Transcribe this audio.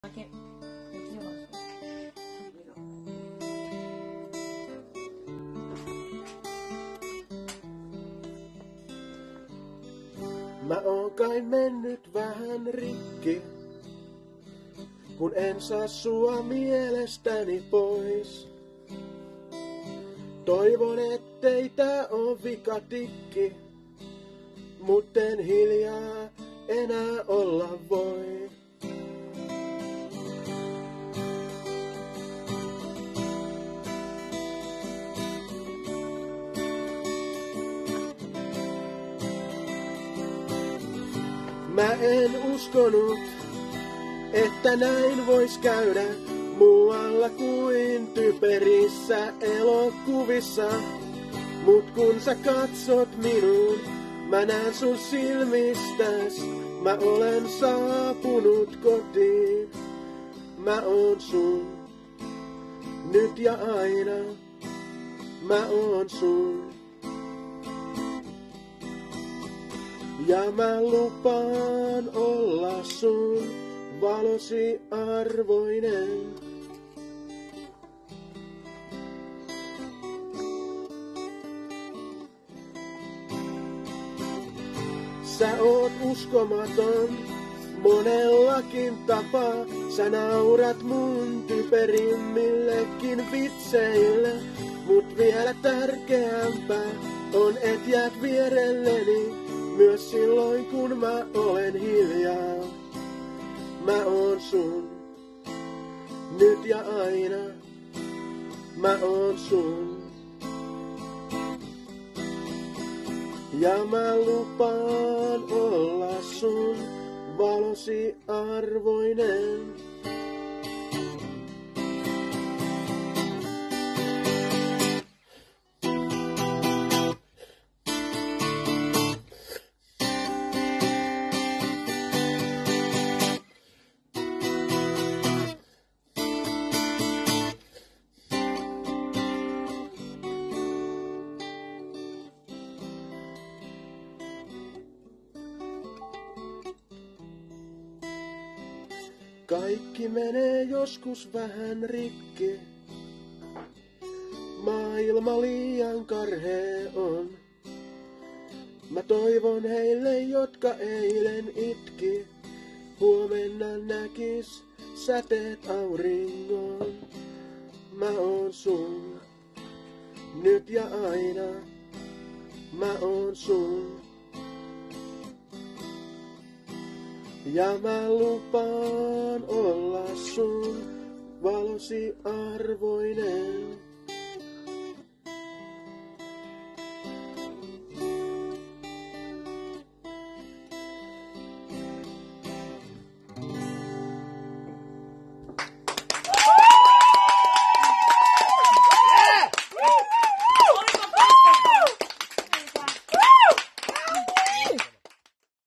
Mä oon kai mennyt vähän rikki, kun en saa sua mielestäni pois. Toivon ettei tää oo vikatikki, mutten hiljaa enää olla voi. Mä en uskonut, että näin vois käydä muualla kuin typerissä elokuvissa. Mut kun sä katsot minuun, mä näen sun silmistäs, mä olen saapunut kotiin. Mä oon sun, nyt ja aina, mä oon sun. Ja mä lupaan olla sun valosi arvoinen. Sä oot uskomaton monellakin tapaa. Sä naurat mun typerimmillekin vitseille. Mut vielä tärkeämpää on, et jäät vierelleni myös silloin kun mä olen hiljaa. Mä oon sun, nyt ja aina, mä oon sun. Ja mä lupaan olla sun valosi arvoinen. Kaikki menee joskus vähän rikki. Maailma liian karhea on. Mä toivon heille, jotka eilen itki, huomenna näkis säteet auringon. Mä oon sun, nyt ja aina, mä oon sun. Ja mä lupaan olla sun valosi arvoinen.